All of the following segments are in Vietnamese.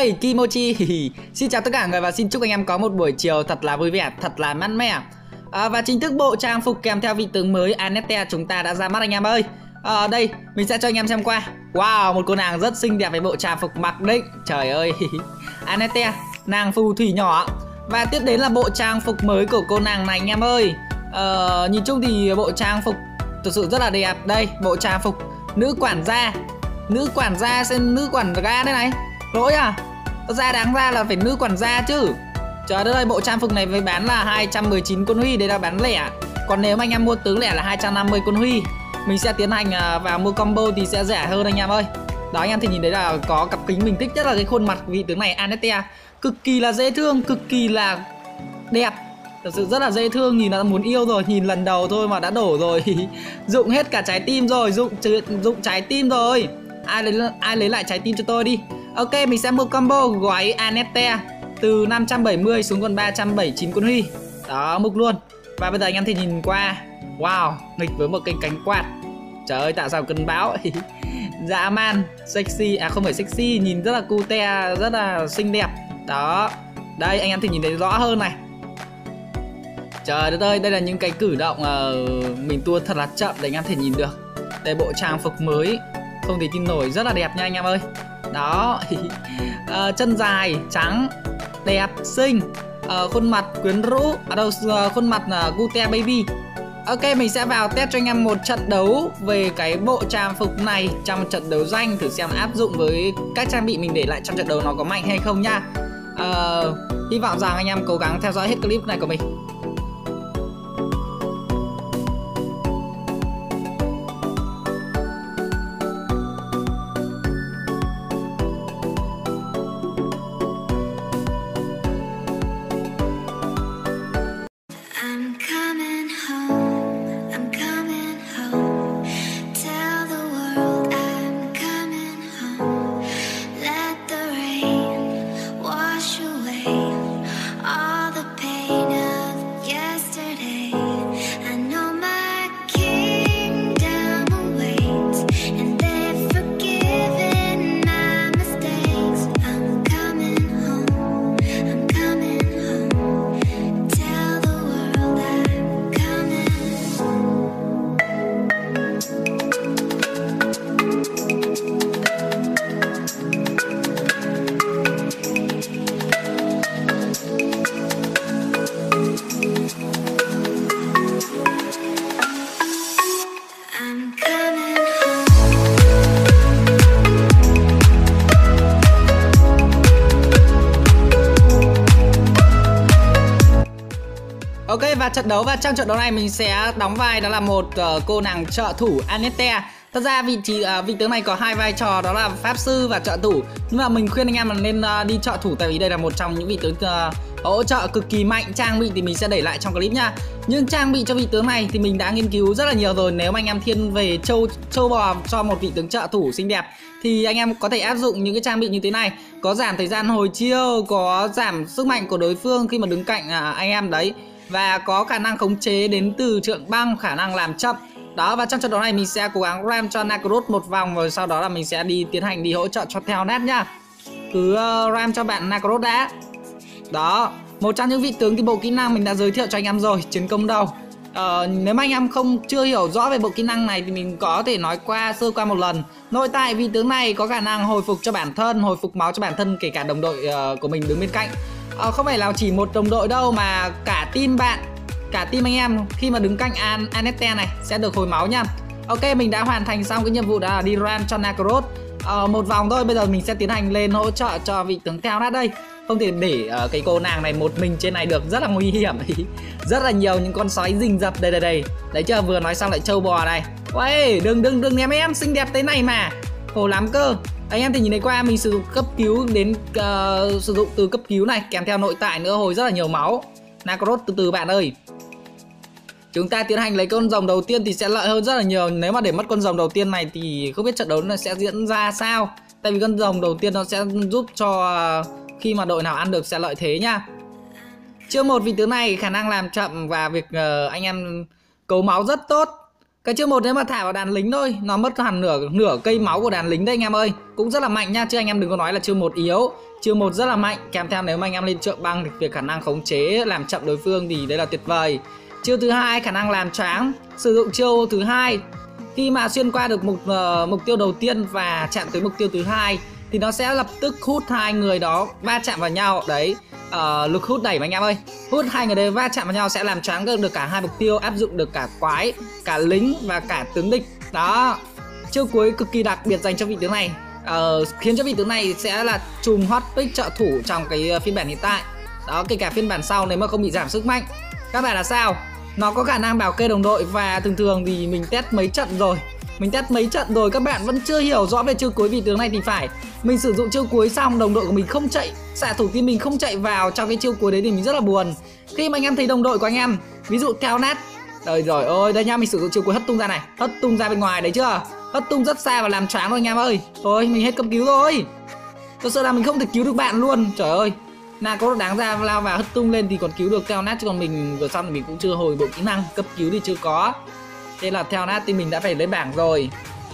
Hey Kimochi. Xin chào tất cả mọi người và xin chúc anh em có một buổi chiều thật là vui vẻ, thật là mát mẻ. Và chính thức bộ trang phục kèm theo vị tướng mới Anethia chúng ta đã ra mắt anh em ơi. Đây mình sẽ cho anh em xem qua. Wow, một cô nàng rất xinh đẹp với bộ trang phục mặc định. Trời ơi. Anethia, nàng phù thủy nhỏ. Và tiếp đến là bộ trang phục mới của cô nàng này anh em ơi. Nhìn chung thì bộ trang phục thực sự rất là đẹp. Đây, bộ trang phục nữ quản gia. Nữ quản gia xem nữ quản gia đây này. Lỗi à? Ra đáng ra là phải nữ quản gia chứ. Trời đất ơi, bộ trang phục này với bán là 219 quân huy, đấy là bán lẻ. Còn nếu mà anh em mua tướng lẻ là 250 quân huy. Mình sẽ tiến hành vào mua combo thì sẽ rẻ hơn anh em ơi. Đó, anh em thì nhìn thấy là có cặp kính, mình thích nhất là cái khuôn mặt vị tướng này Anethia. Cực kỳ là dễ thương, cực kỳ là đẹp. Thật sự rất là dễ thương, nhìn là muốn yêu rồi. Nhìn lần đầu thôi mà đã đổ rồi. Dụng hết cả trái tim rồi, dụng trái tim rồi. Ai lấy lại trái tim cho tôi đi. Ok, mình sẽ mua combo gói Anethia từ 570 xuống còn 379 quân huy. Đó, mục luôn. Và bây giờ anh em thì nhìn qua. Wow, nghịch với một cái cánh quạt. Trời ơi, tạo sao cơn bão. Dã man, sexy, à không phải sexy, nhìn rất là cute, rất là xinh đẹp. Đó, đây anh em thì nhìn thấy rõ hơn này. Trời đất ơi, đây là những cái cử động mình tua thật là chậm để anh em thể nhìn được. Đây bộ trang phục mới, không thể tin nổi, rất là đẹp nha anh em ơi. Đó. Chân dài, trắng, đẹp, xinh, khuôn mặt quyến rũ, khuôn mặt cute baby. Ok, mình sẽ vào test cho anh em một trận đấu về cái bộ trang phục này trong trận đấu danh, thử xem áp dụng với các trang bị mình để lại trong trận đấu nó có mạnh hay không nha. Hy vọng rằng anh em cố gắng theo dõi hết clip này của mình. Ok, và trong trận đấu này mình sẽ đóng vai đó là một cô nàng trợ thủ Anethia. Thật ra vị tướng này có hai vai trò, đó là pháp sư và trợ thủ. Nhưng mà mình khuyên anh em là nên đi trợ thủ, tại vì đây là một trong những vị tướng hỗ trợ cực kỳ mạnh. Trang bị thì mình sẽ để lại trong clip nha. Nhưng trang bị cho vị tướng này thì mình đã nghiên cứu rất là nhiều rồi. Nếu mà anh em thiên về châu bò cho một vị tướng trợ thủ xinh đẹp thì anh em có thể áp dụng những cái trang bị như thế này. Có giảm thời gian hồi chiêu, có giảm sức mạnh của đối phương khi mà đứng cạnh anh em đấy. Và có khả năng khống chế đến từ trượng băng, khả năng làm chậm. Đó, và trong trận đấu này mình sẽ cố gắng ram cho Nakaroth một vòng, rồi sau đó là mình sẽ tiến hành đi hỗ trợ cho theo nát nhá. Cứ ram cho bạn Nakaroth đã. Đó, một trong những vị tướng thì bộ kỹ năng mình đã giới thiệu cho anh em rồi, chiến công đầu. Nếu mà anh em chưa hiểu rõ về bộ kỹ năng này thì mình có thể nói sơ qua một lần. Nội tại vị tướng này có khả năng hồi phục cho bản thân, hồi phục máu cho bản thân, kể cả đồng đội của mình đứng bên cạnh. Không phải là chỉ một đồng đội đâu mà cả team bạn, cả team anh em khi mà đứng cạnh Anethia này sẽ được hồi máu nha. Ok, mình đã hoàn thành xong cái nhiệm vụ đó là đi ram cho Nakaroth một vòng thôi. Bây giờ mình sẽ tiến hành lên hỗ trợ cho vị tướng theo nát đây. Không thể để cái cô nàng này một mình trên này được, rất là nguy hiểm. Rất là nhiều những con sói rình rập đây. Đấy chưa, vừa nói xong lại trâu bò này. Uầy, đừng ném em xinh đẹp thế này mà. Khổ lắm cơ. Anh em thì nhìn thấy qua mình sử dụng cấp cứu đến sử dụng từ cấp cứu này kèm theo nội tại nữa, hồi rất là nhiều máu. Nakaroth từ bạn ơi. Chúng ta tiến hành lấy con rồng đầu tiên thì sẽ lợi hơn rất là nhiều. Nếu mà để mất con rồng đầu tiên này thì không biết trận đấu nó sẽ diễn ra sao. Tại vì con rồng đầu tiên nó sẽ giúp cho khi mà đội nào ăn được sẽ lợi thế nha. Chiêu một vị tướng này khả năng làm chậm và việc anh em cấu máu rất tốt. Cái chiêu 1 nếu mà thả vào đàn lính thôi, nó mất hẳn nửa cây máu của đàn lính đấy anh em ơi. Cũng rất là mạnh nha, chứ anh em đừng có nói là chiêu 1 yếu. Chiêu 1 rất là mạnh, kèm theo nếu mà anh em lên trượng băng thì việc khả năng khống chế làm chậm đối phương thì đấy là tuyệt vời. Chiêu thứ hai khả năng làm choáng. Sử dụng chiêu thứ hai khi mà xuyên qua được mục tiêu đầu tiên và chạm tới mục tiêu thứ hai thì nó sẽ lập tức hút hai người đó va chạm vào nhau. Đấy, lực hút đẩy mà anh em ơi. Hút hai người đấy va chạm vào nhau sẽ làm choáng được cả hai mục tiêu, áp dụng được cả quái, cả lính và cả tướng địch. Đó, chiêu cuối cực kỳ đặc biệt dành cho vị tướng này, khiến cho vị tướng này sẽ là chùm hot pick trợ thủ trong cái phiên bản hiện tại. Đó, kể cả phiên bản sau nếu mà không bị giảm sức mạnh. Các bạn là sao? Nó có khả năng bảo kê đồng đội và thường thì mình test mấy trận rồi, các bạn vẫn chưa hiểu rõ về chiêu cuối vị tướng này thì phải. Mình sử dụng chiêu cuối xong đồng đội của mình không chạy, xạ thủ team mình không chạy vào trong cái chiêu cuối đấy thì mình rất là buồn. Khi mà anh em thấy đồng đội của anh em ví dụ theo nát, trời ơi đây nha, mình sử dụng chiêu cuối hất tung ra này, hất tung ra bên ngoài đấy chưa, hất tung rất xa và làm choáng rồi anh em ơi. Thôi mình hết cấp cứu rồi, tôi sợ là mình không thể cứu được bạn luôn. Trời ơi, nào có đáng ra lao vào hất tung lên thì còn cứu được theo nát, chứ còn mình vừa xong thì mình cũng chưa hồi bộ kỹ năng cấp cứu thì chưa có. Thế là theo nát thì mình đã phải lên bảng rồi.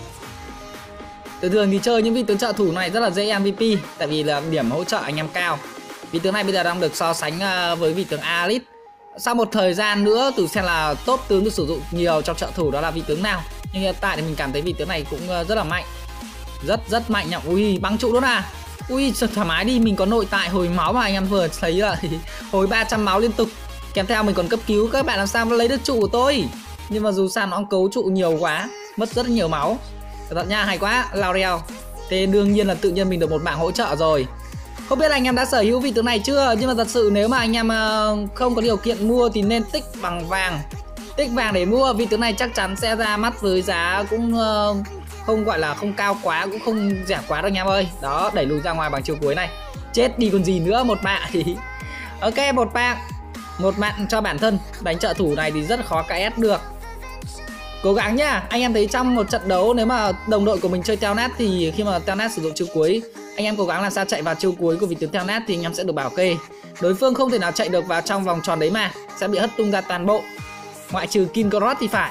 Thường thì chơi những vị tướng trợ thủ này rất là dễ MVP, tại vì là điểm hỗ trợ anh em cao. Vị tướng này bây giờ đang được so sánh với vị tướng Alith. Sau một thời gian nữa từ xem là top tướng được sử dụng nhiều trong trợ thủ đó là vị tướng nào. Nhưng hiện tại thì mình cảm thấy vị tướng này cũng rất là mạnh, rất mạnh nhá. Ui, băng trụ đó à. Ui, thoải mái đi, mình có nội tại hồi máu mà anh em vừa thấy là hồi 300 máu liên tục. Kèm theo mình còn cấp cứu, các bạn làm sao lấy được trụ của tôi. Nhưng mà dù sao nó cấu trụ nhiều quá, mất rất nhiều máu. Thật nha, hay quá, Laurel. Thế đương nhiên là tự nhiên mình được một bảng hỗ trợ rồi. Không biết là anh em đã sở hữu vị tướng này chưa, nhưng mà thật sự nếu mà anh em không có điều kiện mua thì nên tích bằng vàng. Tích vàng để mua, vị tướng này chắc chắn sẽ ra mắt với giá cũng không gọi là không cao quá, cũng không rẻ quá đâu anh em ơi. Đó, đẩy lùi ra ngoài bằng chiều cuối này. Chết đi còn gì nữa, một mạng thì ok, một mạng cho bản thân. Đánh trợ thủ này thì rất khó KS được. Cố gắng nhá, anh em thấy trong một trận đấu nếu mà đồng đội của mình chơi theo nát thì khi mà theo nát sử dụng chiêu cuối, anh em cố gắng làm sao chạy vào chiêu cuối của vị tướng theo nát thì anh em sẽ được bảo kê. Đối phương không thể nào chạy được vào trong vòng tròn đấy mà sẽ bị hất tung ra toàn bộ, ngoại trừ Kinkrot thì phải.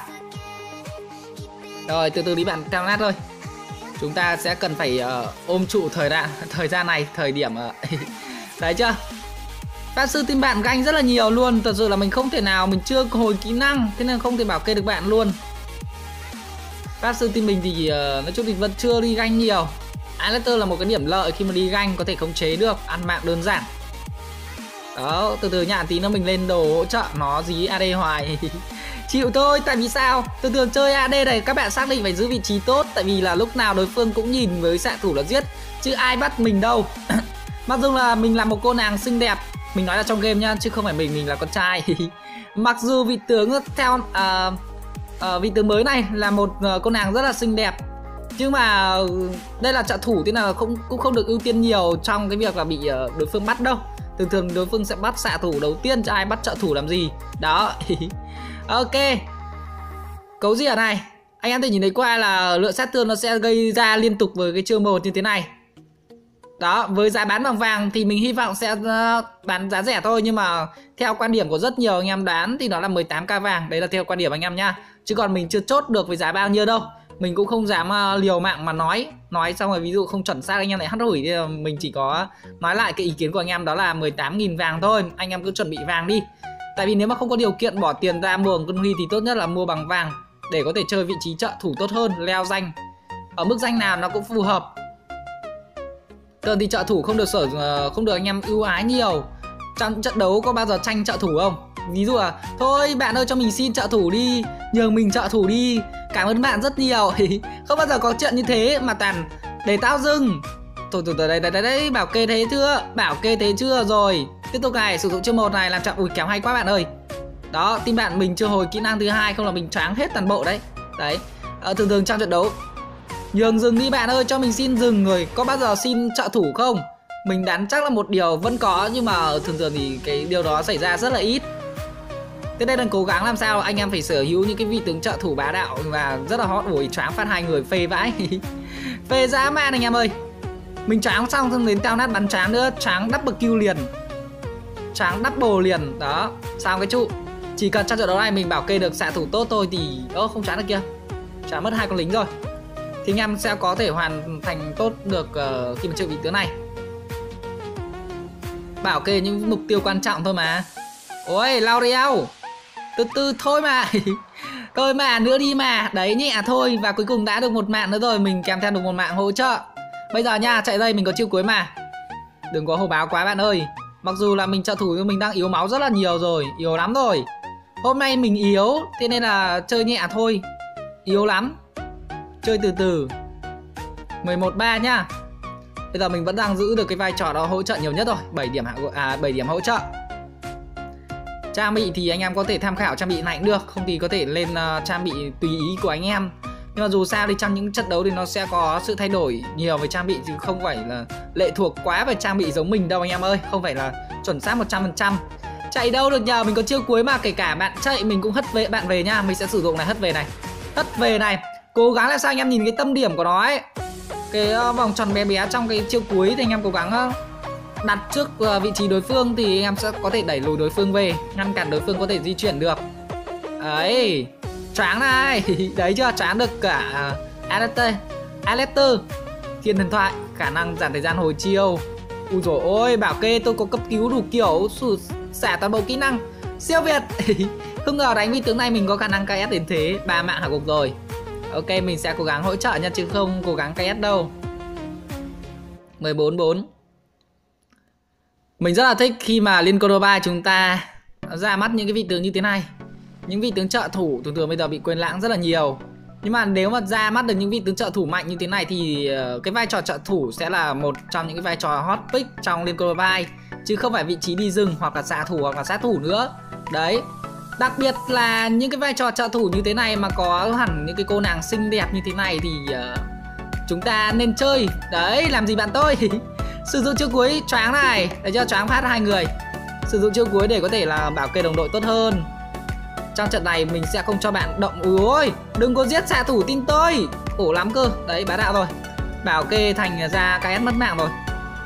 Rồi, từ từ đi bạn theo nát thôi. Chúng ta sẽ cần phải ôm trụ thời gian này, thời điểm đấy chưa? Pháp sư team bạn ganh rất là nhiều luôn. Thật sự là mình không thể nào, mình chưa hồi kỹ năng, thế nên không thể bảo kê được bạn luôn. Pháp sư team mình thì nói chung thì vẫn chưa đi ganh nhiều. Aleister là một cái điểm lợi khi mà đi ganh, có thể khống chế được, ăn mạng đơn giản. Đó, từ từ nhạn tí nữa mình lên đồ hỗ trợ nó dí AD hoài. Chịu thôi, tại vì sao? Thường chơi AD này các bạn xác định phải giữ vị trí tốt, tại vì là lúc nào đối phương cũng nhìn với xạ thủ là giết, chứ ai bắt mình đâu. Mặc dù là mình là một cô nàng xinh đẹp, mình nói là trong game nha, chứ không phải mình là con trai. Mặc dù vị tướng theo vị tướng mới này là một cô nàng rất là xinh đẹp, nhưng mà đây là trợ thủ thế nào cũng không được ưu tiên nhiều trong cái việc là bị đối phương bắt đâu. Thường đối phương sẽ bắt xạ thủ đầu tiên, cho ai bắt trợ thủ làm gì. Đó. Ok. Cấu gì ở này, anh em thể nhìn thấy qua là lượng sát thương nó sẽ gây ra liên tục với cái chiêu 1 như thế này. Đó, với giá bán bằng vàng thì mình hy vọng sẽ bán giá rẻ thôi, nhưng mà theo quan điểm của rất nhiều anh em đoán thì nó là 18k vàng. Đấy là theo quan điểm anh em nha, chứ còn mình chưa chốt được với giá bao nhiêu đâu. Mình cũng không dám liều mạng mà nói xong rồi ví dụ không chuẩn xác anh em lại hắt hủi, thì mình chỉ có nói lại cái ý kiến của anh em đó là 18.000 vàng thôi. Anh em cứ chuẩn bị vàng đi, tại vì nếu mà không có điều kiện bỏ tiền ra mua con Huy thì tốt nhất là mua bằng vàng để có thể chơi vị trí trợ thủ tốt hơn, leo danh ở mức danh nào nó cũng phù hợp. Thường thì trợ thủ không được anh em ưu ái nhiều. Trong trận đấu có bao giờ tranh trợ thủ không? Ví dụ là thôi bạn ơi cho mình xin trợ thủ đi, nhường mình trợ thủ đi, cảm ơn bạn rất nhiều. Không bao giờ có chuyện như thế, mà toàn để tao dừng. Thôi đấy, bảo kê thế chưa, rồi tiếp tục này, sử dụng chiêu 1 này làm chậm. Ui kéo hay quá bạn ơi. Đó, team bạn mình chưa hồi kỹ năng thứ hai, không là mình choáng hết toàn bộ đấy. Đấy, thường trong trận đấu nhường dừng đi bạn ơi, cho mình xin dừng rồi. Có bao giờ xin trợ thủ không? Mình đoán chắc là một điều vẫn có, nhưng mà thường thì cái điều đó xảy ra rất là ít. Thế đây đang cố gắng làm sao anh em phải sở hữu những cái vị tướng trợ thủ bá đạo và rất là hot. Ủi choáng phát hai người phê vãi. Phê dã man anh em ơi. Mình choáng xong đến tao nát bắn choáng nữa, choáng double kill liền, choáng double liền. Đó, sao cái trụ. Chỉ cần trong trận đấu này mình bảo kê được xạ thủ tốt thôi thì không choáng được kia. Choáng mất 2 con lính rồi. Thì anh em sẽ có thể hoàn thành tốt được khi mà chơi vị tướng này. Bảo kê những mục tiêu quan trọng thôi mà. Ôi L'Oreal, từ từ thôi mà. Thôi mà nữa đi mà. Đấy nhẹ thôi. Và cuối cùng đã được một mạng nữa rồi. Mình kèm theo được một mạng hỗ trợ. Bây giờ nha, chạy đây mình có chiêu cuối mà. Đừng có hồ báo quá bạn ơi. Mặc dù là mình trợ thủ nhưng mình đang yếu máu rất là nhiều rồi. Yếu lắm rồi. Hôm nay mình yếu, thế nên là chơi nhẹ thôi. Yếu lắm. Chơi từ từ. 11-3 nhá. Bây giờ mình vẫn đang giữ được cái vai trò đó hỗ trợ nhiều nhất rồi. 7 điểm hỗ trợ. Trang bị thì anh em có thể tham khảo trang bị này cũng được. Không thì có thể lên trang bị tùy ý của anh em. Nhưng mà dù sao thì trong những trận đấu thì nó sẽ có sự thay đổi nhiều về trang bị, chứ không phải là lệ thuộc quá về trang bị giống mình đâu anh em ơi. Không phải là chuẩn xác 100%. Chạy đâu được nhờ, mình có chiêu cuối mà. Kể cả bạn chạy mình cũng hất bạn về nha. Mình sẽ sử dụng này, hất về này. Hất về này. Cố gắng làm sao anh em nhìn cái tâm điểm của nó ấy. Cái vòng tròn bé bé trong cái chiêu cuối thì anh em cố gắng đặt trước vị trí đối phương thì anh em sẽ có thể đẩy lùi đối phương về, ngăn cản đối phương có thể di chuyển được. Đấy, choáng này. Đấy chưa, choáng được cả Aleister, Thiên Thần Thoại, khả năng giảm thời gian hồi chiêu. Ui dồi ôi, bảo kê tôi có cấp cứu đủ kiểu, xả toàn bộ kỹ năng. Siêu việt. Không ngờ đánh vị tướng này mình có khả năng KS đến thế. 3 mạng hạ gục rồi. Ok, mình sẽ cố gắng hỗ trợ nha, chứ không cố gắng KS đâu. 14-4. Mình rất là thích khi mà Liên Cordoba chúng ta ra mắt những cái vị tướng như thế này. Những vị tướng trợ thủ thường bây giờ bị quên lãng rất là nhiều. Nhưng mà nếu mà ra mắt được những vị tướng trợ thủ mạnh như thế này thì cái vai trò trợ thủ sẽ là một trong những cái vai trò hot pick trong Liên Cordoba, chứ không phải vị trí đi rừng hoặc là xạ thủ hoặc là sát thủ nữa. Đấy. Đặc biệt là những cái vai trò trợ thủ như thế này mà có hẳn những cái cô nàng xinh đẹp như thế này thì chúng ta nên chơi. Đấy, làm gì bạn tôi. Sử dụng chiêu cuối choáng này, để cho choáng phát 2 người. Sử dụng chiêu cuối để có thể là bảo kê đồng đội tốt hơn. Trong trận này mình sẽ không cho bạn động. Ui, đừng có giết xạ thủ tin tôi. Khổ lắm cơ. Đấy, bá đạo rồi. Bảo kê thành ra KS mất mạng rồi.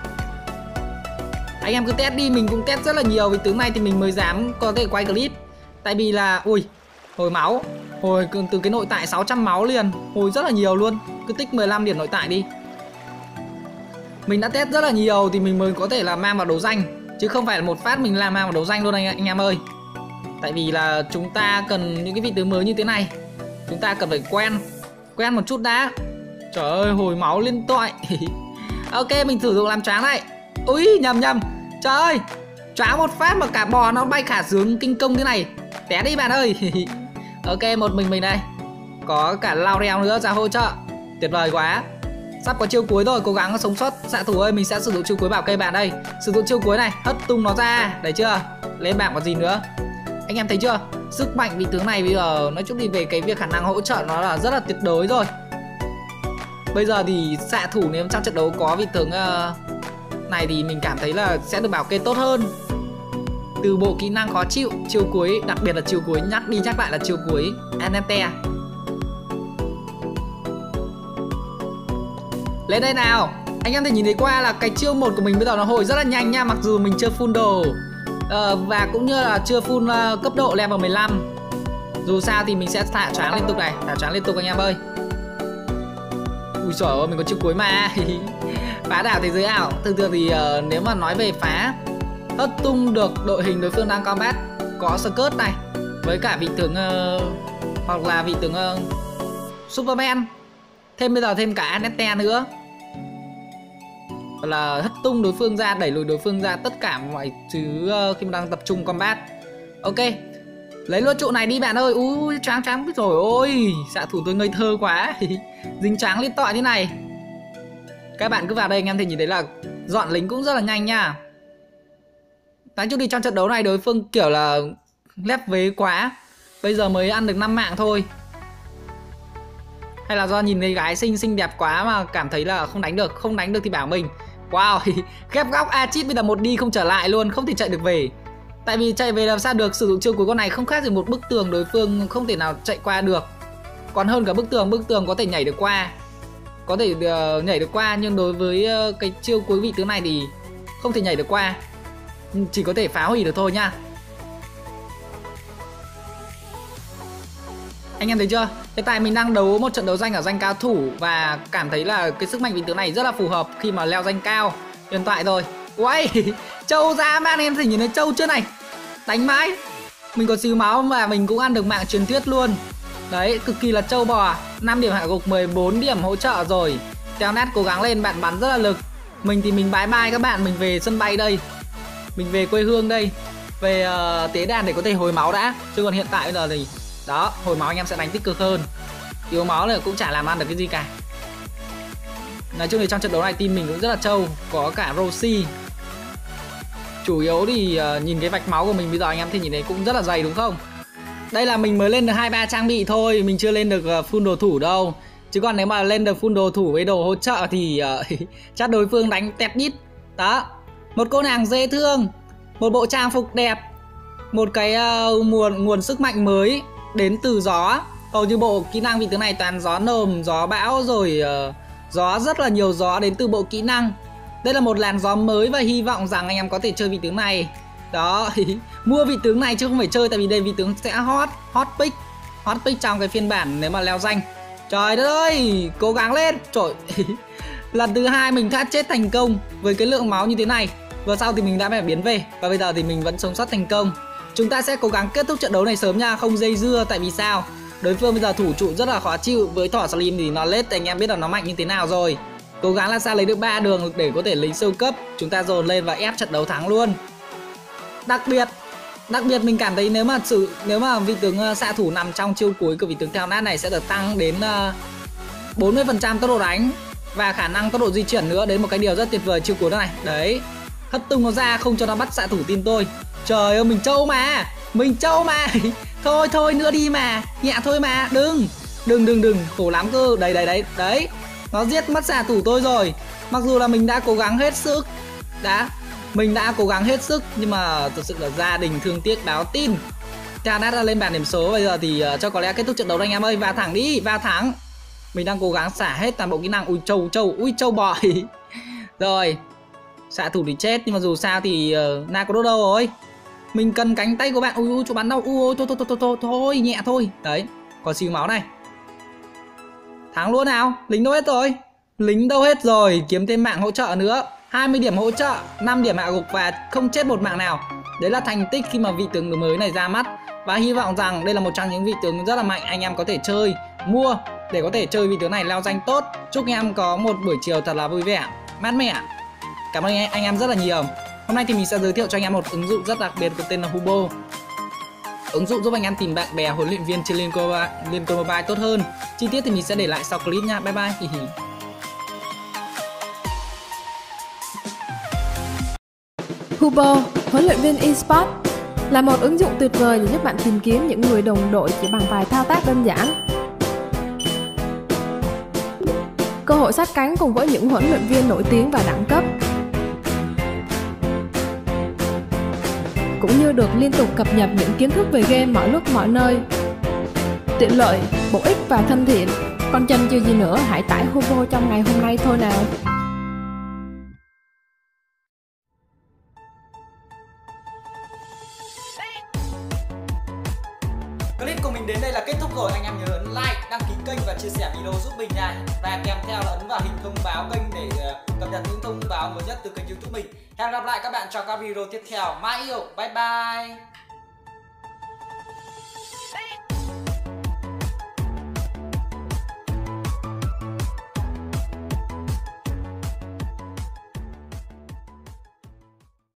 Anh em cứ test đi, mình cũng test rất là nhiều. Vì tướng này thì mình mới dám có thể quay clip. Tại vì là, ui, hồi máu. Hồi từ cái nội tại 600 máu liền. Hồi rất là nhiều luôn. Cứ tích 15 điểm nội tại đi. Mình đã test rất là nhiều thì mình mới có thể là mang vào đấu danh. Chứ không phải là một phát mình làm mang vào đấu danh luôn anh em ơi. Tại vì là chúng ta cần những cái vị tướng mới như thế này. Chúng ta cần phải quen một chút đã. Trời ơi, hồi máu liên toại. Ok, mình sử dụng làm choáng này. Ui, nhầm. Trời ơi, choáng một phát mà cả bò nó bay khả sướng kinh công thế này. Té đi bạn ơi. Ok, một mình đây. Có cả L'Oreal nữa ra hỗ trợ. Tuyệt vời quá. Sắp có chiêu cuối rồi, cố gắng sống sót xạ thủ ơi. Mình sẽ sử dụng chiêu cuối bảo kê bạn đây. Sử dụng chiêu cuối này, hất tung nó ra. Đấy chưa, lên bảng còn gì nữa. Anh em thấy chưa, sức mạnh vị tướng này bây giờ nói chung thì về cái việc khả năng hỗ trợ nó là rất là tuyệt đối rồi. Bây giờ thì xạ thủ nếu trong trận đấu có vị tướng này thì mình cảm thấy là sẽ được bảo kê tốt hơn. Từ bộ kỹ năng khó chịu, chiêu cuối, đặc biệt là chiêu cuối, nhắc đi nhắc lại là chiêu cuối Anete. Lên đây nào. Anh em thể nhìn thấy qua là cái chiêu 1 của mình bây giờ nó hồi rất là nhanh nha. Mặc dù mình chưa full đồ và cũng như là chưa full cấp độ level 15. Dù sao thì mình sẽ thả choáng liên tục này. Thả choáng liên tục anh em ơi. Ui trời ơi, mình có chiêu cuối mà. Phá đảo thế giới ảo. Thường thì nếu mà nói về phá, hất tung được đội hình đối phương đang combat, có skirt này với cả vị tướng hoặc là vị tướng Superman. Thêm bây giờ thêm cả Anete nữa. Là hất tung đối phương ra, đẩy lùi đối phương ra, tất cả mọi thứ khi mà đang tập trung combat. Ok, lấy luôn trụ này đi bạn ơi. Ui, choáng rồi ôi, xạ thủ tôi ngây thơ quá. Dính choáng liên tọa như này. Các bạn cứ vào đây anh em thì nhìn thấy là dọn lính cũng rất là nhanh nha. Nói chung thì trong trận đấu này đối phương kiểu là lép vế quá. Bây giờ mới ăn được 5 mạng thôi. Hay là do nhìn thấy gái xinh đẹp quá mà cảm thấy là không đánh được. Không đánh được thì bảo mình. Wow, khép góc A-chip bây giờ một đi không trở lại luôn. Không thể chạy được về. Tại vì chạy về làm sao được. Sử dụng chiêu cuối con này không khác gì một bức tường, đối phương không thể nào chạy qua được. Còn hơn cả bức tường có thể nhảy được qua. Có thể nhảy được qua. Nhưng đối với cái chiêu cuối vị tướng này thì không thể nhảy được qua. Chỉ có thể phá hủy được thôi nha. Anh em thấy chưa? Hiện tại mình đang đấu một trận đấu danh ở danh cao thủ và cảm thấy là cái sức mạnh vị tướng này rất là phù hợp khi mà leo danh cao. Hiện tại rồi. Uầy, trâu ra mà anh em thể nhìn thấy trâu chưa này. Đánh mãi. Mình có xíu máu và mình cũng ăn được mạng truyền thuyết luôn. Đấy, cực kỳ là trâu bò. 5 điểm hạ gục, 14 điểm hỗ trợ rồi. Theo nét cố gắng lên, bạn bắn rất là lực. Mình thì mình bye bye các bạn, mình về sân bay đây. Mình về quê hương đây. Về tế đàn để có thể hồi máu đã. Chứ còn hiện tại bây giờ thì đó, hồi máu anh em sẽ đánh tích cực hơn. Yếu máu này cũng chả làm ăn được cái gì cả. Nói chung thì trong trận đấu này team mình cũng rất là trâu. Có cả Rosie. Chủ yếu thì nhìn cái vạch máu của mình bây giờ anh em thì nhìn thấy cũng rất là dày đúng không? Đây là mình mới lên được 2-3 trang bị thôi. Mình chưa lên được full đồ thủ đâu. Chứ còn nếu mà lên được full đồ thủ với đồ hỗ trợ thì chắc đối phương đánh tẹt đít. Đó. Một cô nàng dễ thương. Một bộ trang phục đẹp. Một cái nguồn sức mạnh mới đến từ gió. Hầu như bộ kỹ năng vị tướng này toàn gió nồm, gió bão rồi gió, rất là nhiều gió đến từ bộ kỹ năng. Đây là một làn gió mới và hy vọng rằng anh em có thể chơi vị tướng này. Đó, mua vị tướng này chứ không phải chơi, tại vì đây vị tướng sẽ hot pick trong cái phiên bản nếu mà leo danh. Trời đất ơi, cố gắng lên. Trời, lần thứ 2 mình thoát chết thành công với cái lượng máu như thế này. Vừa sau thì mình đã phải biến về và bây giờ thì mình vẫn sống sót thành công. Chúng ta sẽ cố gắng kết thúc trận đấu này sớm nha, không dây dưa. Tại vì sao? Đối phương bây giờ thủ trụ rất là khó chịu. Với thỏ Slim thì nó lết, anh em biết là nó mạnh như thế nào rồi. Cố gắng là sao lấy được 3 đường để có thể lấy siêu cấp. Chúng ta dồn lên và ép trận đấu thắng luôn. Đặc biệt mình cảm thấy nếu mà vị tướng xạ thủ nằm trong chiêu cuối của vị tướng theo nát này sẽ được tăng đến 40% tốc độ đánh và khả năng tốc độ di chuyển nữa. Đến một cái điều rất tuyệt vời chiêu cuối đó này. Đấy, hất tung nó ra không cho nó bắt xạ thủ, tin tôi. Trời ơi, mình trâu mà. Thôi nữa đi mà. Nhẹ thôi mà. Đừng khổ lắm cơ. Đấy. Nó giết mất xạ thủ tôi rồi. Mặc dù là mình đã cố gắng hết sức. Mình đã cố gắng hết sức nhưng mà thực sự là gia đình thương tiếc báo tin. Chanet đã lên bàn điểm số. Bây giờ thì cho có lẽ kết thúc trận đấu anh em ơi. Vào thẳng đi, vào thẳng. Mình đang cố gắng xả hết toàn bộ kỹ năng. Ui trâu bò. Rồi, xạ thủ thì chết nhưng mà dù sao thì Nakodo đâu rồi. Mình cần cánh tay của bạn. Ui chỗ bắn đâu. Ui thôi nhẹ thôi. Đấy, còn xíu máu này. Thắng luôn nào. Lính đâu hết rồi. Kiếm thêm mạng hỗ trợ nữa. 20 điểm hỗ trợ, 5 điểm hạ gục và không chết một mạng nào. Đấy là thành tích khi mà vị tướng mới này ra mắt. Và hy vọng rằng đây là một trong những vị tướng rất là mạnh anh em có thể chơi, mua để có thể chơi vị tướng này leo danh tốt. Chúc anh em có một buổi chiều thật là vui vẻ, mát mẻ. Cảm ơn anh em rất là nhiều. Hôm nay thì mình sẽ giới thiệu cho anh em một ứng dụng rất đặc biệt có tên là Hubo. Ứng dụng giúp anh em tìm bạn bè huấn luyện viên trên Liên Quân Mobile tốt hơn. Chi tiết thì mình sẽ để lại sau clip nha. Bye bye. Hubo, huấn luyện viên eSports, là một ứng dụng tuyệt vời để giúp bạn tìm kiếm những người đồng đội chỉ bằng vài thao tác đơn giản. Cơ hội sát cánh cùng với những huấn luyện viên nổi tiếng và đẳng cấp, cũng như được liên tục cập nhật những kiến thức về game mọi lúc mọi nơi. Tiện lợi, bổ ích và thân thiện. Còn chần chừ gì nữa, hãy tải Hubo trong ngày hôm nay thôi nào. Clip của mình đến đây là kết thúc rồi. Anh em nhớ ấn like, đăng ký kênh và chia sẻ video giúp mình nha. Và kèm theo là ấn vào hình thông báo kênh để cập nhật những thông báo mới nhất từ kênh YouTube mình. Hẹn gặp lại các bạn trong các video tiếp theo. Mai yêu, bye bye.